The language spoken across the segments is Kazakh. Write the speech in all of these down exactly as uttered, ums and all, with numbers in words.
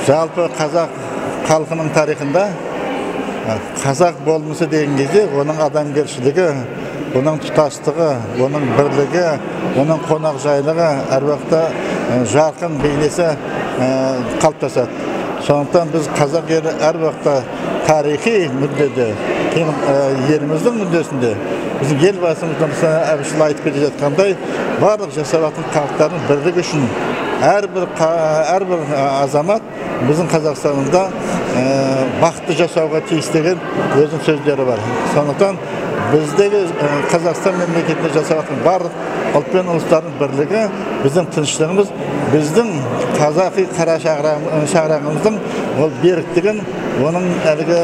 жалпы қазақ халқының тарихында қазақ болмысы деген кезде оның адамгершілігі, оның тұтастығы, оның бірлігі, оның қонақжайлығы әр уақытта жарқын бейнесі қалыптасады. Сондықтан біз қазақ елі әр уақытта тарихи мүддеде, еліміздің мүддесінде, біздің елбасымыз Әбішұлы айтып келе жатқандай, барлық жасалатын халықтардың бірлігі үшін әрбір әрбір азамат біздің Қазақстанында бақытты жасауға тиіс деген өзінің сөздері бар. Сондықтан біздегі Қазақстан мемлекетінде жасалатын барлық ұлт пен ұлыстардың бірлігі, біздің тыныштығымыз, біздің қазақи қара шаңырағымыздың ол беріктігін, оның әлгі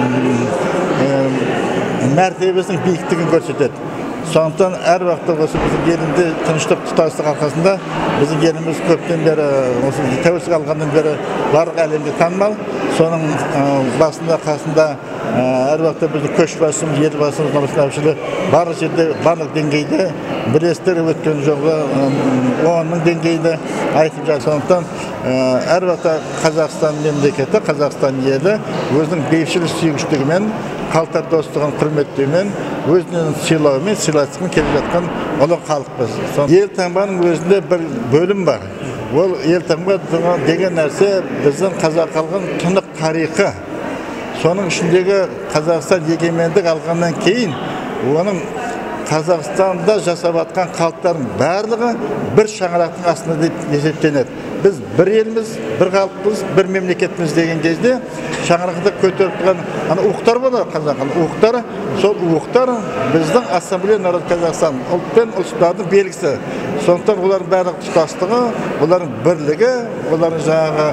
мәртебесінің биіктігін көрсетеді. Сондықтан әр уақытта осы біздің елінде тыныштық тұтастық арқасында біздің еліміз көптен бері, осы тәуелсіздік алғаннан бері барлық әлемге танымал. Соның басында қасында әр уақытта біздің көшбасшымыз, елбасымыз Нұрсұлтан Әбішұлы барлық жерде, барлық деңгейде бірлестік өткен жолы оның деңгейде айтып жатыр. Сондықтан әр уақытта Қазақстан мемлекеті, Қазақстан елі өзінің бейбітшілік сүйгіштігімен, халықтар достығын құрметтеумен, өзінің сыйлауымен, сыйластығымен келе жатқан ұлы халықпыз. Елтаңбаның өзінде бір бөлім бар. Ол елтаңба деген нәрсе біздің қазақ халқының тұнық тарихы. Соның ішіндегі Қазақстан егемендік алғаннан кейін, оның Қазақстанда жасап жатқан халықтардың барлығы бір шаңырақтың астында деп есептенеді. Біз бір елміз, бір халықпыз, бір мемлекетіміз деген кезде шаңырақта көтеріп тұрған ана уықтар болады, қазақ уықтары, сол уықтар біздің Ассамблея народ Қазақстан, ұлт пен ұлыстардың белгісі. Сондықтан олардың барлық тұтастығы, олардың бірлігі, олардың жаңағы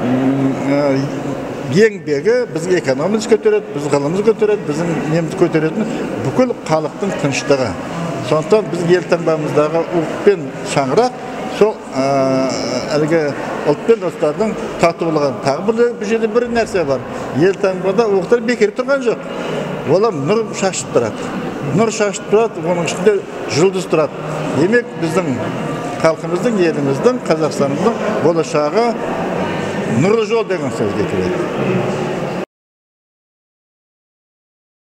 еңбегі біздің экономикамыз көтереді, біздің ғылымымыз көтереді, біздің неміз көтеретін бүкіл халықтың тыныштығы. Сондықтан біздің елтаңбамыздағы ұлт пен шаңырақ сол әлгі ұлт пен ұлыстардың татулығын. Тағы бір жерде бір нәрсе бар. Елтаңбада уықтар бекер тұрған жоқ. Олар нұр шашып тұрады. Нұр шашып тұрады, оның ішінде жұлдыз тұрады. Демек біздің халқымыздың, еліміздің, Қазақстанымыздың болашағы нұрлы жол деген сөзге келеді.